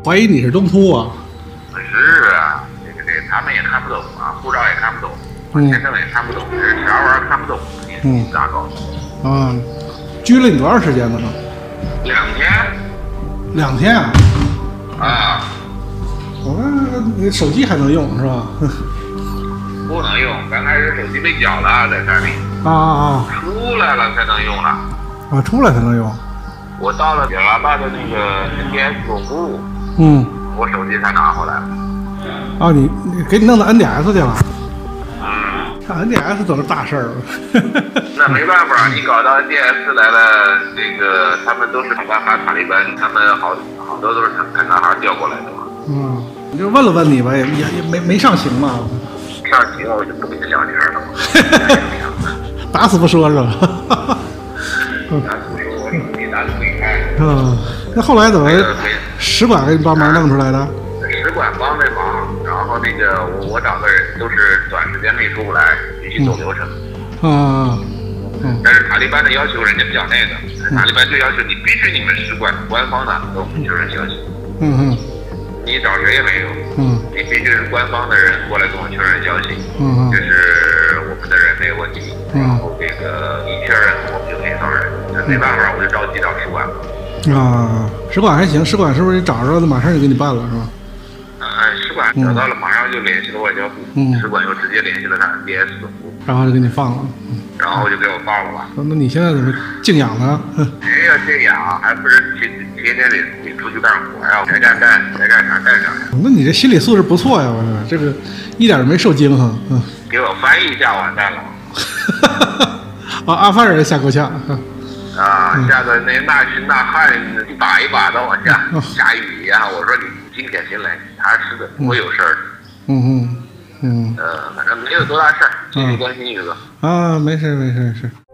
怀疑你是中途啊？ 是啊，这他们也看不懂啊，护照也看不懂，签证也看不懂，这啥玩意儿看不懂？你咋搞？ 啊，拘了你多长时间呢 ？2天。 2天啊？ 啊。 你手机还能用是吧？ 不能用，刚开始手机被缴了，在这里。出来了才能用了。 啊，出来才能用。 我到了加拿大的那个 NDS 总部，我手机才拿回来。 啊，你给你弄到 NDS 去了？看 NDS 都是大事儿。 那没办法，你搞到 NDS 来了，这个他们都是阿富汗塔利班，他们好多都是看男孩调过来的嘛。 你就问了问你吧，也没上刑嘛。 上刑我就不跟你聊天了。 打死不说是吧？ 打死不说，我手机打死没开。 那后来怎么使馆给你帮忙弄出来的？ 使馆帮这忙，然后那个我找个人都是短时间内出不来，必须走流程。但是塔利班的要求人家比较那个，塔利班就要求你必须你们使馆官方的给我们确认消息。你找谁也没用。你必须是官方的人过来跟我确认消息。这是我们的人没有问题。然后这个一确认我们就可以放人。那没办法，我就着急找使馆了。 使馆还行，使馆是不是找着了，马上就给你办了是吧？ 使馆找到了，马上就联系了外交部。使馆又直接联系了他 NDS 总部， 然后就给你放了。 然后就给我放了吧。 那你现在怎么静养呢？ 没有静养，还不是天天得出去干活呀，该干啥干啥呀。 那你这心理素质不错呀，我说这个一点没受惊哈。 给我翻译一下，完蛋了。 阿富汗人吓够呛。 吓得那群大汉一把一把的往下雨呀！我说你静下心来，踏实的，不会有事儿。反正没有多大事儿，继续关心宇哥。 没事。